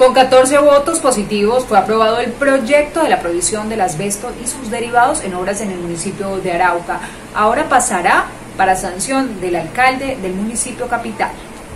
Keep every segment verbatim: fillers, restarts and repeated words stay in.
Con catorce votos positivos fue aprobado el proyecto de la prohibición del asbesto y sus derivados en obras en el municipio de Arauca. Ahora pasará para sanción del alcalde del municipio capital.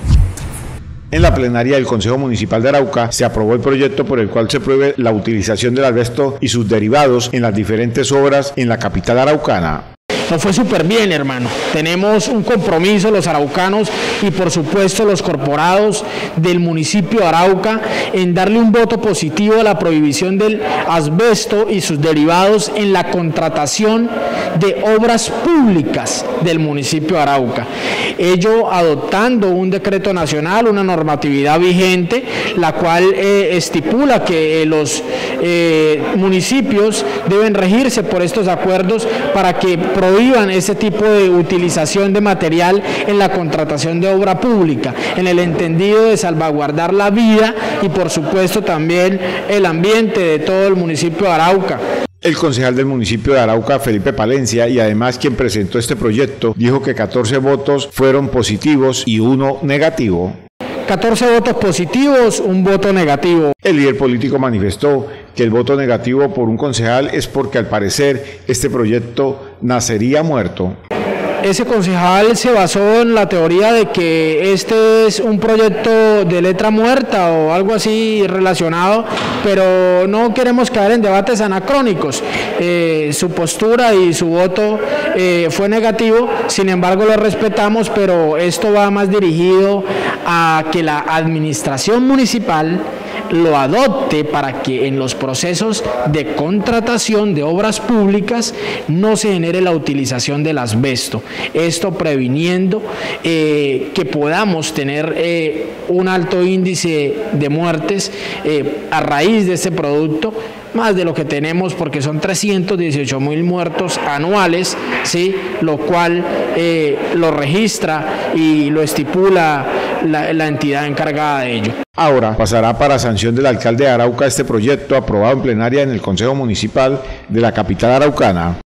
En la plenaria del Consejo Municipal de Arauca se aprobó el proyecto por el cual se prohíbe la utilización del asbesto y sus derivados en las diferentes obras en la capital araucana. Nos fue súper bien, hermano. Tenemos un compromiso los araucanos y por supuesto los corporados del municipio de Arauca en darle un voto positivo a la prohibición del asbesto y sus derivados en la contratación de obras públicas del municipio de Arauca. Ello adoptando un decreto nacional, una normatividad vigente, la cual eh, estipula que eh, los eh, municipios deben regirse por estos acuerdos para que prohíban ese tipo de utilización de material en la contratación de obra pública, en el entendido de salvaguardar la vida y por supuesto también el ambiente de todo el municipio de Arauca. El concejal del municipio de Arauca, Felipe Palencia, y además quien presentó este proyecto, dijo que catorce votos fueron positivos y uno negativo. catorce votos positivos, un voto negativo. El líder político manifestó que el voto negativo por un concejal es porque al parecer este proyecto nacería muerto. Ese concejal se basó en la teoría de que este es un proyecto de letra muerta o algo así relacionado, pero no queremos caer en debates anacrónicos. Eh, su postura y su voto eh, fue negativo, sin embargo lo respetamos, pero esto va más dirigido a que la administración municipal lo adopte para que en los procesos de contratación de obras públicas no se genere la utilización del asbesto. Esto previniendo eh, que podamos tener eh, un alto índice de muertes eh, a raíz de este producto, más de lo que tenemos porque son trescientos dieciocho mil muertos anuales, ¿sí? Lo cual eh, lo registra y lo estipula la, la entidad encargada de ello. Ahora pasará para sanción del alcalde de Arauca este proyecto aprobado en plenaria en el Consejo Municipal de la capital araucana.